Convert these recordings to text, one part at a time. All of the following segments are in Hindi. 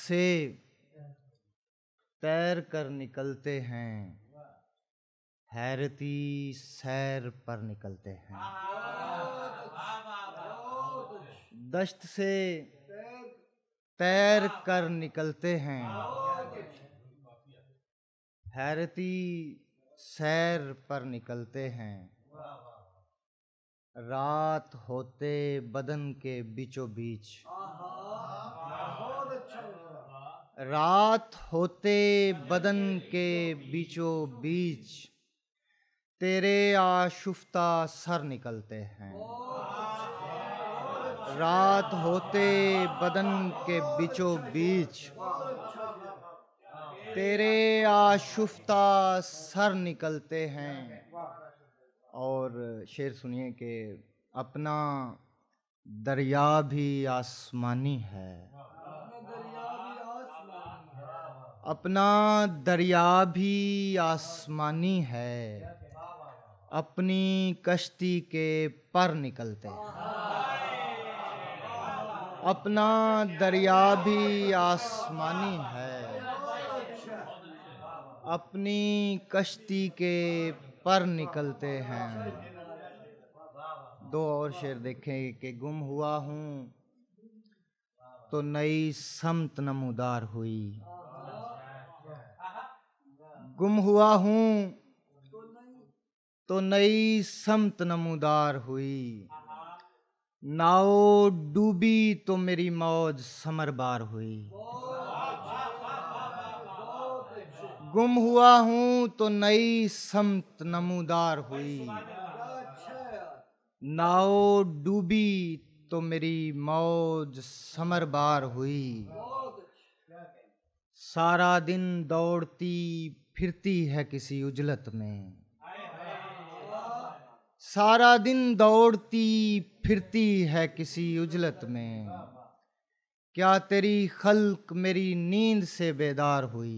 से तैर कर निकलते हैं, हैरती सैर पर निकलते हैं। दश्त से तैर कर निकलते हैं, हैरती सैर पर निकलते हैं। रात होते बदन के बीचों बीच, रात होते बदन के बीचों बीच तेरे आशुफ्ता सर निकलते हैं। रात होते बदन के बीचों बीच तेरे आशुफ्ता सर निकलते हैं। और शेर सुनिए कि अपना दरिया भी आसमानी है, अपना दरिया भी आसमानी है, अपनी कश्ती के पर निकलते हैं। अपना दरिया भी आसमानी है, अपनी कश्ती के पर निकलते हैं। दो और शेर देखें कि गुम हुआ हूँ तो नई समत नमूदार हुई, गुम हुआ हूँ तो नई समत नमूदार हुई। नाव डूबी तो मेरी मौज समरबार हुई, गुम हुआ हूँ तो नई समत नमूदार हुई। नाव डूबी तो मेरी मौज समरबार हुई। सारा दिन दौड़ती फिरती है किसी उजलत में, सारा दिन दौड़ती फिरती है किसी उजलत में। क्या तेरी खल्क मेरी नींद से बेदार हुई,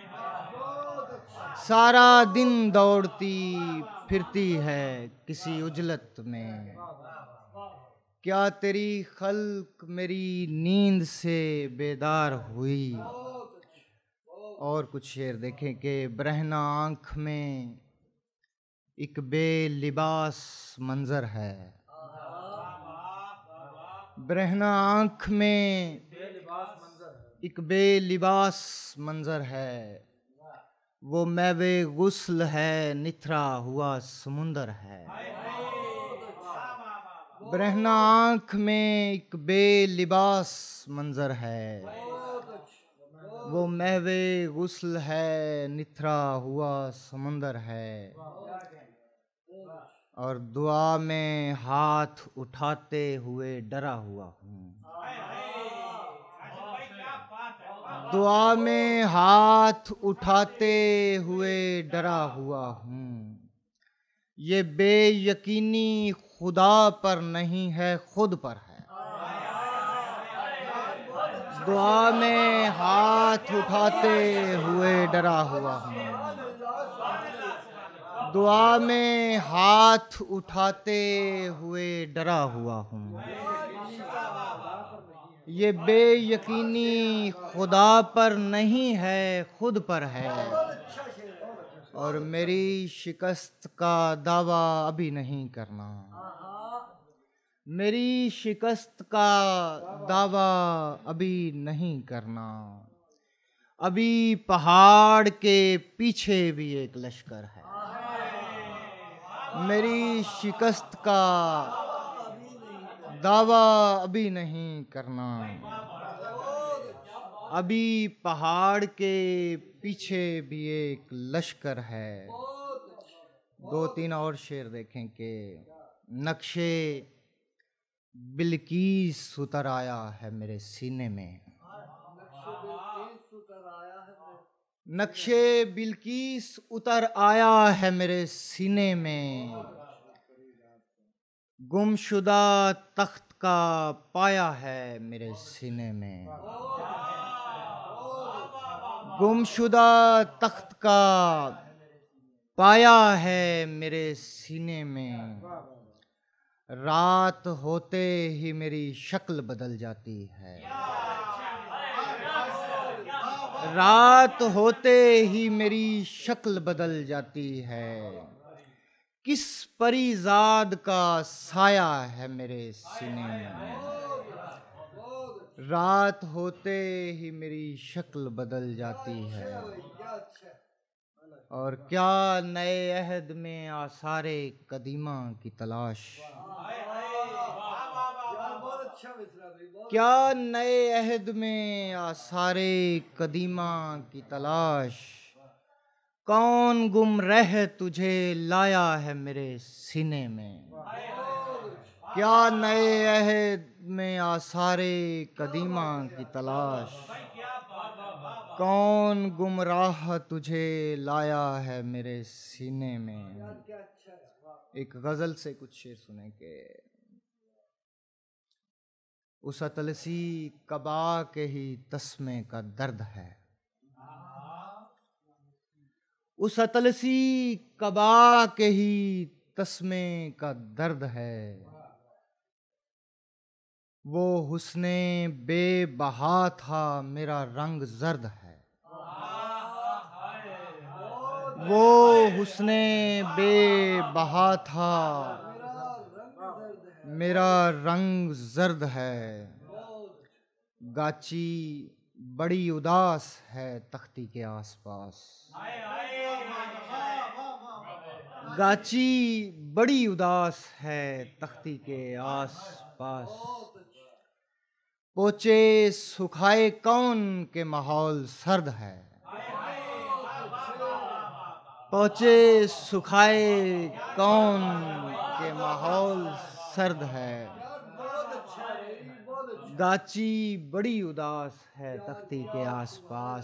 सारा दिन दौड़ती फिरती है किसी उजलत में। क्या तेरी खल्क मेरी नींद से बेदार हुई। और कुछ शेर देखें कि ब्रहना आँख में एक बेलिबास मंजर है, ब्रहना आँख में एक बेलिबास मंजर है। वो मैवे गुस्ल है निथरा हुआ समुंदर है। ब्रहना आँख में एक बेलिबास मंजर है, वो महवे गुस्ल है निथरा हुआ समुंदर है। और दुआ में हाथ उठाते हुए डरा हुआ हूँ, दुआ में हाथ उठाते हुए डरा हुआ हूँ। ये बेयकीनी खुदा पर नहीं है खुद पर है। दुआ में हाथ उठाते हुए डरा हुआ हूँ, दुआ में हाथ उठाते हुए डरा हुआ हूँ। ये बेयकीनी खुदा पर नहीं है खुद पर है। और मेरी शिकस्त का दावा अभी नहीं करना, मेरी शिकस्त का दावा अभी नहीं करना। अभी पहाड़ के पीछे भी एक लश्कर है, मेरी शिकस्त का दावा अभी नहीं करना। अभी पहाड़ के पीछे भी एक लश्कर है। दो तीन और शेर देखें कि नक्शे बिल्कीस उतर आया है मेरे सीने में, नक्शे बिल्कीस उतर आया है मेरे सीने में। गुमशुदा तख्त का पाया है मेरे सीने में, गुमशुदा तख्त का पाया है मेरे सीने में। रात होते ही मेरी शक्ल बदल जाती है, रात होते ही मेरी शक्ल बदल जाती है। किस परीजाद का साया है मेरे सीने में। रात होते ही मेरी शक्ल बदल जाती है। और क्या नए अहद में आसारे कदीमा की तलाश। क्या नए अहद में आसारे कदीमा की तलाश। कौन गुमरह तुझे लाया है मेरे सीने में। क्या नए अहद में आसारे कदीमा की तलाश। कौन गुमराह तुझे लाया है मेरे सीने में। एक गजल से कुछ शेर सुने के। उस अतलसी कबा के ही तस्मे का दर्द है। उस अतलसी कबा के ही तस्मे का दर्द है। वो हुस्ने बेबहा था मेरा रंग जर्द है। वो हुस्ने बेबहा था मेरा रंग जर्द है। गाची बड़ी उदास है तख्ती के आसपास। गाची बड़ी उदास है तख्ती के आसपास। पोचे सुखाए कौन के माहौल सर्द है। पोचे सुखाए कौन के माहौल सर्द है। गाची बड़ी उदास है तख्ती के आसपास।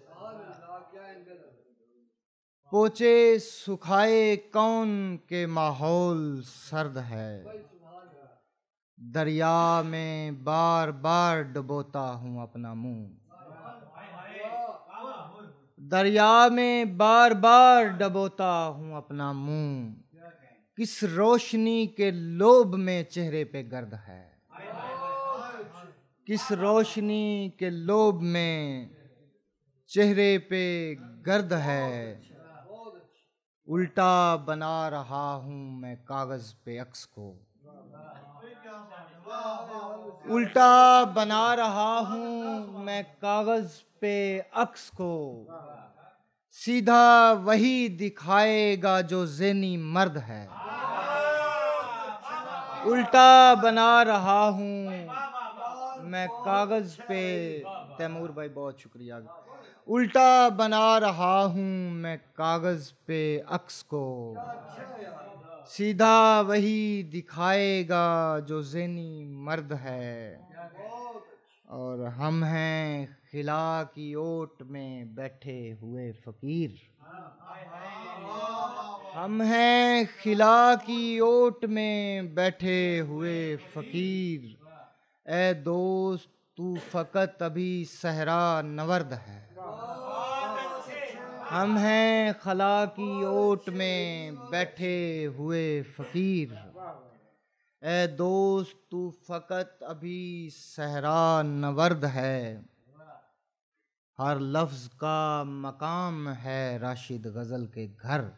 पोचे सुखाए कौन के माहौल सर्द है। दरिया में बार बार डुबोता हूँ अपना मुंह। दरिया में बार बार डुबोता हूँ अपना मुंह। किस रोशनी के लोभ में चेहरे पे गर्द है। किस रोशनी के लोभ में चेहरे पे गर्द है। उल्टा बना रहा हूँ मैं कागज पे अक्स को। उल्टा बना रहा हूँ मैं कागज पे अक्स को। सीधा वही दिखाएगा जो ज़ेनी मर्द है। उल्टा बना रहा हूँ मैं कागज पे। तैमूर भाई बहुत शुक्रिया। उल्टा बना रहा हूँ मैं कागज पे अक्स को। सीधा वही दिखाएगा जो ज़ेनी मर्द है। और हम हैं खिला की ओट में बैठे हुए फकीर। हम हैं खिला की ओट में बैठे हुए फकीर। ए दोस्त तू फकत अभी सहरा नवर्द है। हम हैं खला की ओट में बैठे हुए फकीर। ए दोस्त तू फकत अभी सहरा नवर्द है। हर लफ्ज का मकाम है राशिद गजल के घर।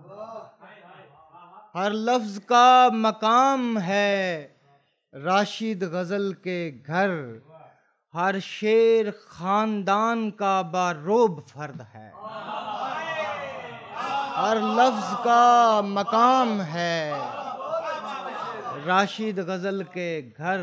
हर लफ्ज का मकाम है राशिद गजल के घर। हर शेर खानदान का बारोब फर्द है। हर लफ्ज का मकाम है राशिद गजल के घर।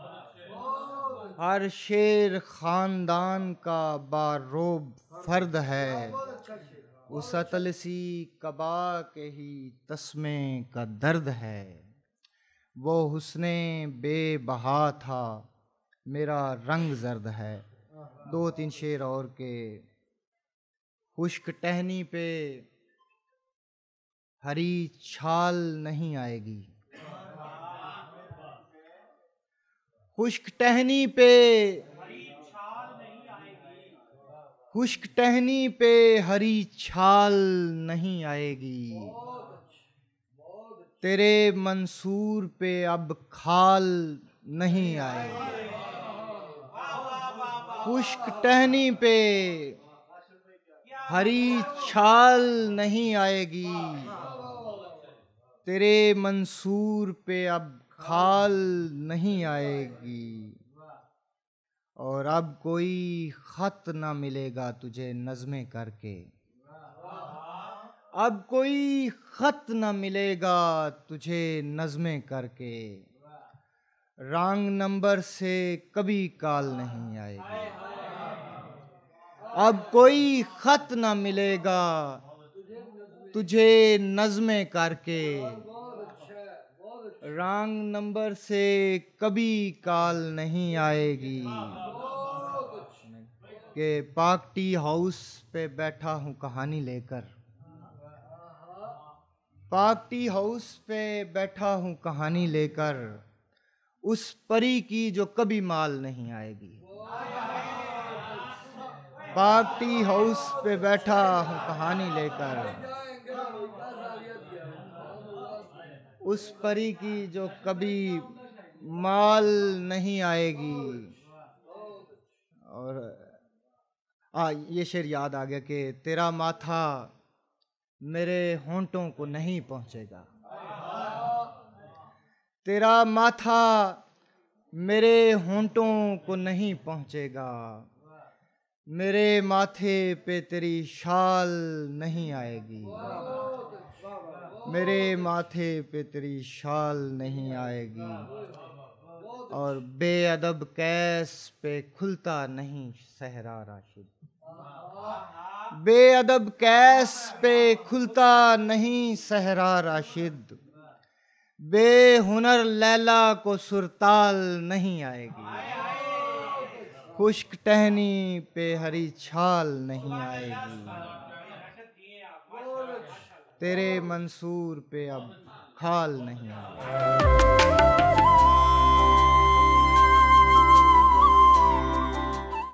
हर शेर खानदान का बारोब फर्द है। उस अतलसी कबा के ही तस्मे का दर्द है। वो हुस्ने बेबहा था मेरा रंग जर्द है। दो तीन शेर और के। खुश्क टहनी पे हरी छाल नहीं आएगी। खुश्क टहनी पे खुश्क टहनी पे हरी छाल नहीं आएगी। तेरे मंसूर पे अब खाल नहीं आएगी। खुश्क टहनी पे हरी छाल नहीं आएगी, तेरे मंसूर पे अब खाल नहीं आएगी, और अब कोई खत ना मिलेगा तुझे नज़्में करके, अब कोई खत ना मिलेगा तुझे नज़्में करके, रॉन्ग नंबर से कभी कॉल नहीं आएगी, अब कोई खत ना मिलेगा तुझे नज़्में करके, रॉन्ग नंबर से कभी कॉल नहीं आएगी, कि पाक टी हाउस पे बैठा हूँ कहानी लेकर, पाक टी हाउस पे बैठा हूँ कहानी लेकर, उस परी की जो कभी माल नहीं आएगी, पाक टी हाउस पे बैठा हूँ कहानी लेकर, उस परी की जो कभी माल नहीं आएगी। और ये शेर याद आ गया कि तेरा माथा मेरे होंठों को नहीं पहुंचेगा, तेरा माथा मेरे होंठों को नहीं पहुंचेगा, मेरे माथे पे तेरी शाल नहीं आएगी, मेरे माथे पे तेरी शाल नहीं आएगी, और बेअदब कैस पे खुलता नहीं सहरा राशिद, बेअदब कैस पे खुलता नहीं सहरा राशिद, बेहुनर लैला को सुरताल नहीं आएगी, खुश्क टहनी पे हरी छाल नहीं आएगी, तेरे मंसूर पे अब खाल नहीं आएगी।